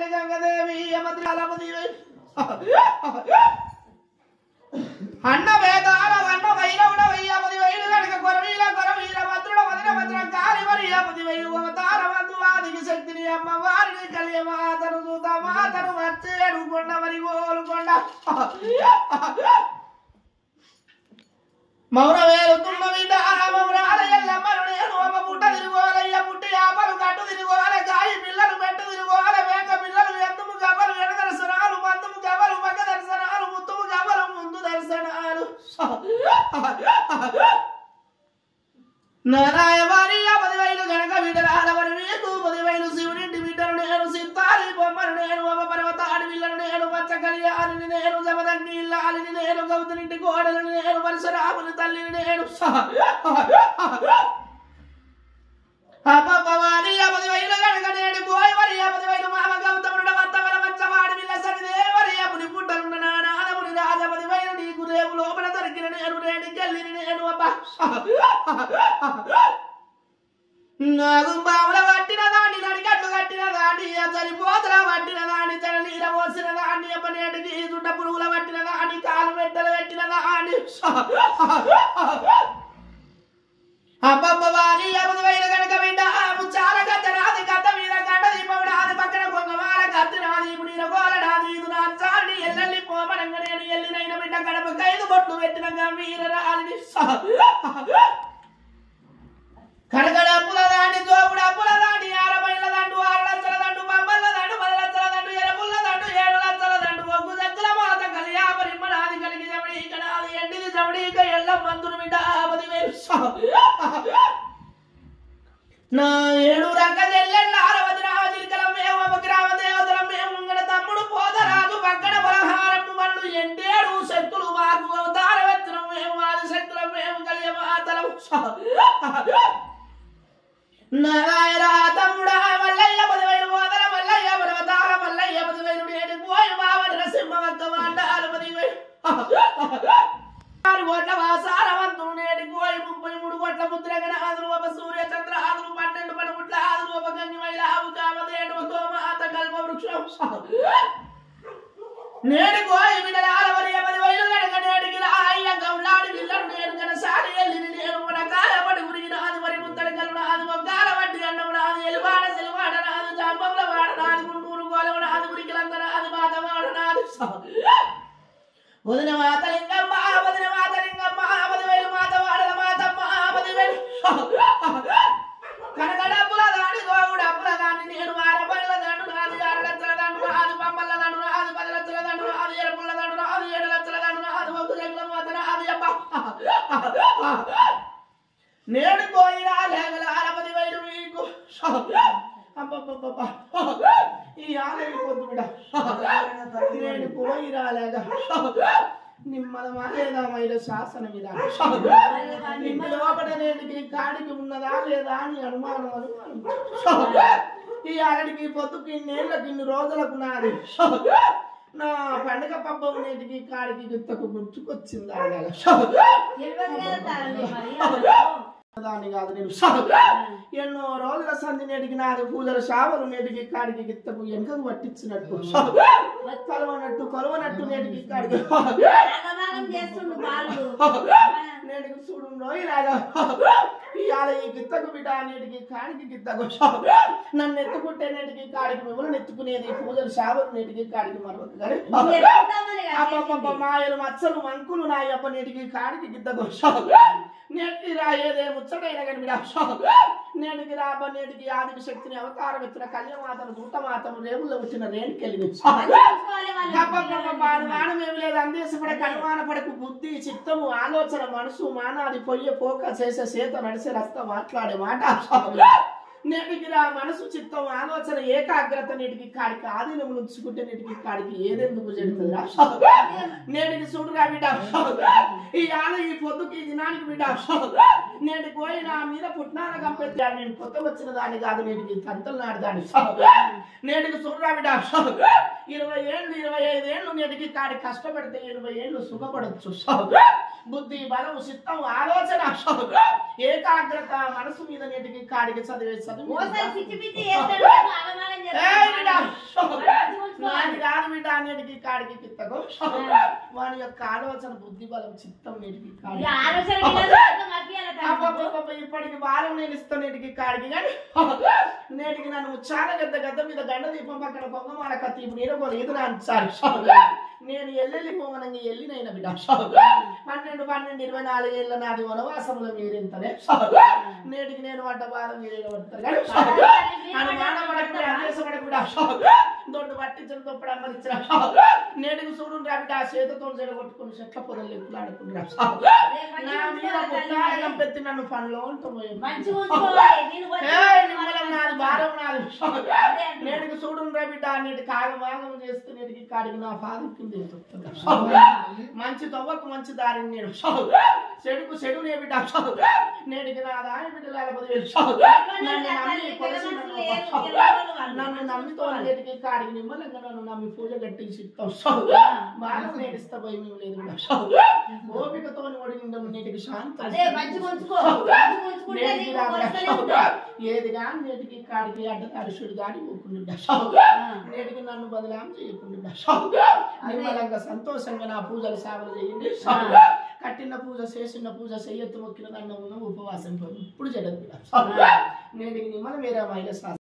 తల్లి గంగదేవి యమద్రాలపతి అన్న వేదాల వన్న వైరవుడ వయ్యపది వైరు గనక కొరవీల కొరవీర భద్రుడ వదిన భద్ర కాలి మరి యపది వైరు అవతార వందువాదికి శక్తిని అమ్మవారిని కలియ మాతను దూత మాతను వచ్చేడు కొండ మరి గోలుకొండ మౌరవేలు తుమ్మ బిడ్డ మౌరాల ఎల్లమ్మను నేను అమ్మ పుట్ట తిరుగుకోవాలయ్య పుట్టి ఆపలు కట్టు తిరుగుకోవాలి గాయి పిల్లలు పెట్టు తిరుగుకోవాలి వేక పిల్లలు ఎందుము గవ్వలు వెన దర్శనాలు మందుము గవ్వలు పక్క దర్శనాలు ముత్తుము గవ్వలు ముందు దర్శనాలు నారాయవారి 10 వేలు గనక బిడ్డరాల మరి మీకు 10 వేలు శివునింటి బిడ్డను నేను సిత్తాలి బొమ్మను నేను అమ్మ పర్వత అడవిలను నేను పచ్చ కళ్యాణిని నేను జమదండి ఇల్లాలిని నేను గౌతునింటి గోడలను నేను పరశురాముని తల్లిని నేను అమ్మవారి 10 వేలు గనక నేను పోయి మరి 10 వేలు మామ గౌతముడు వత్తవర వచ్చవాడి విల్ల సరిదేవరి అప్పుని పుట్టలున్న నానాదముని రాజ 10 వేలు నీకు రేపు లోపల దొరికిన నేను రేణికెళ్ళిని నేను అబ్బా నాగు బావుల పట్టిన దాన్ని నడిగట్లు కట్టిన దాన్ని చనిపోతల పట్టిన దాన్ని నీర పోసిన దాన్ని అప్పనేటికి చుట్ట పురుగుల పట్టిన దాన్ని కాలు మెట్టలు పెట్టిన దాన్ని అబ్బమ్మ వారి 10 వేలు గనక బిడ్డ ముచ్చాల కథ రాది కథ మీద గడ్డ దీపముడు ఆది పక్కన కొంగవాల కత్తి రాది ఇప్పుడు నీర గోల రాది ఇది నా చాడి ఎల్లల్లి పోమడంగా నేను ఎల్లినైన బిడ్డ గడప 5 బొట్లు పెట్టిన గంభీర రాలిని కడగడ అప్పుల దాండి జోగుడు అప్పుల దాండి 60 దండు 6 లక్షల దండు 10 దండు 10 లక్షల దండు 7 దండు 7 లక్షల దండు ఒగ్గు దగ్గర మాత కలియాపరి నాది కలిగి జమడి ఇక్కడ అది ఎండిది జమడి ఇక ఎల్ల మందురు బిడ్డ 10 వేలు నా 7 రక చెల్లెళ్ళ 60 రాజికల మేము గ్రామ దేవతల మేము ముంగడ తమ్ముడు పోదరాజు పక్కన పలహారము మళ్ళు ఎండేడు శక్తులు మాకు అవతార వెత్తనం మేము ఆది శక్తుల మేము కలియ మాతలం నారాయణ తమ్ముడా మల్లయ్య 10 వేలు పోదర మల్లయ్య పర్వతాల మల్లయ్య 10 వేలు నేటి పోయి బావని నరసింహవక్క వాడాలు 10 వేలు 6 కోట్ల వాసారవంతులు నేటి పోయి 33 కోట్ల ముద్రగణ ఆదులు ఒక సూర్య చంద్ర ఆదులు 12 పడముట్ల ఆదులు ఒక గంగిమైల ఆవు కామదేడు ఒక గోమాత కల్ప వృక్షం నేటి పోయి బిడ్డలాల మరి 10 వేలు గనక నేటికి రాయ్య గౌలాడి బిల్లడు నేను గన సాడి ఎల్లిని నేను మన కాలపడి ఉరిగిన ఆది మరి ముత్తడ కలున ఆది ఒగ్గాల వడ్డి అన్నమున ఆది ఎలువాడ సెలువాడ ఆది జాంబముల వాడ ఆది గుంటూరు గోలవన ఆది ఉరికిలందన ఆది మాత వాడ ఆది వదిన మాత లింగమ్మ 10 వేలు మాత వాడల మాతమ్మ 10 వేలు కనకడప్పుల దాడి గోగుడు అప్పుల దాన్ని నేను 60 దండు నాది 6 లక్షల దండు నాది 10 దండు నాది 10 లక్షల దండు నాది 7 దండు నాది 7 లక్షల దండు నాది ఒక జంగల మాతన ఆది అబ్బ నేడు పోయినా లేగల 10 వేలు మీకు అబ్బబ్బబ్బ ఈ ఆలయ పొద్దు బిడ్డ నేను పోయి రాలేక నిమ్మల మాలేదా మైల శాసన విధానం ఇంటి లోపల నేటికి కాడికి ఉన్నదా లేదా అని అనుమానం ఈ ఆడికి పొద్దుకి నేళ్ళకి ఇన్ని రోజులకు నాది నా పండుగ పబ్బం నేటికి కాడికి గుత్తకు గుర్తుకొచ్చింది దాన్ని కాదు నేను ఎన్నో రోజుల సంధి నేటికి నాది పూజల శావలు నేటికి కాడికి గిత్తకు వెనుకకు పట్టించినట్టు కొలవనట్టు నేటికి కాడికి నేటికి చూడు రోజులాగా ఇవాళ ఈ గిత్తకు బిడ్డ నేటికి కాడికి గిత్తకు నన్ను ఎత్తుకుంటే నేటికి కాడికి మిమ్మల్ని ఎత్తుకునేది పూజల శావలు నేటికి కాడికి మరొక కానీ మాయలు మచ్చలు మంకులు నా యొక్క నేటికి కాడికి గిత్తకు నేటికి రాయేదే ముచ్చటైన కానీ బిడ్డ నేటికి రాబ నేటికి ఆదికి శక్తిని అవతారం ఇచ్చిన కళ్యామాతను దూతమాతను రేవుల్లో వచ్చిన రేణుకెళ్ళి మానమేమి లేదు అందేశపడే కనుమాన పడకు బుద్ధి చిత్తము ఆలోచన మనసు మానాది పొయ్య పోక చేసే చేత నడిసే రస్త మాట్లాడే మాట నేటికి రా మనసు చిత్తం ఆలోచన ఏకాగ్రత నేటికి కాడికి ఆధీనము ఉంచుకుంటే నేటికి కాడికి ఏదెందుకు జరుగుతుంది రా నేటికి చూడురా బిడ్డ ఈ ఆల ఈ పొద్దుకి ఈ దినానికి బిడ్డ నేటికి పోయి నా మీద పుట్నాల కంపెత్తా నేను కొత్త వచ్చిన దాన్ని కాదు నేటికి తంతలు నాడదాన్ని నేటికి చూడురా బిడ్డ 20 ఏళ్ళు 25 ఏళ్ళు నేటికి కాడి కష్టపడితే 80 ఏళ్ళు సుఖపడచ్చు బుద్ధి బలం చిత్తం ఆలోచన ఏకాగ్రత మనసు మీద నేటికి కాడికి చదివే చదువు కాదు బిడ్డ అన్నిటికీ కాడికి పిత్తకు వాని యొక్క ఆలోచన బుద్ధి బలం చిత్తం నేటికి ఇప్పటికి వారం నేను ఇస్తాను నేటికి కాడికి కానీ నేటికి నన్ను చాలా గద్ద మీద గండ దీపం పక్కన పొంగమాల కత్తి ఇప్పుడు ఏదో సారి నేను వెళ్ళిపోవనంగా వెళ్ళినైనా బిడ్డ 12 24 ఏళ్ళ నాది వనవాసంలో మీరింతనే నేటికి నేను వంట వారం మీరు పడతారు కానీ మానపడకుండా అన్వేషపడకు బిడ్డ దొడ్డు పట్టించడం తొప్పుడు అమ్మరించిన నేటికి చూడు బిడ్డ ఆ చేతతో చెడగొట్టుకుని చెట్ల పొదలు ఎక్కులాడుకుంటున్నా నా మీద పుట్టాలనం పెట్టి నన్ను పనిలో ఉంటుంది నాది భారం నాది నేటికి చూడు బిడ్డ నేటి కాగమాగం చేస్తూ నేటికి కాడికి నా పాదం మంచి తవ్వకు మంచి దారిని నేను చెడుకు చెడు నే బిడ్డ నేటికి నా దాని బిడ్డలు నన్ను నమ్మితో నేటికి కాడికి నిమ్మలంగా నన్ను నమ్మి పూజ కట్టించి ఇస్తావు బాగా నేడిస్తా భయం లేదు ఓపికతో ఓడి నేటికి శాంతి ఏది కానీ నేటికి కాడికి అడ్డతారుషుడు గాని ఊకుండా నేటికి నన్ను బదలాం చేయకుండా నిమ్మలంగా సంతోషంగా నా పూజలు సేవలు చేయండి కట్టిన పూజ చేసిన పూజ చెయ్యొత్తు మొక్కిన దండం ఉపవాసం ఇప్పుడు జరగదు నేటికి నిమ్మల వేరే మహిళ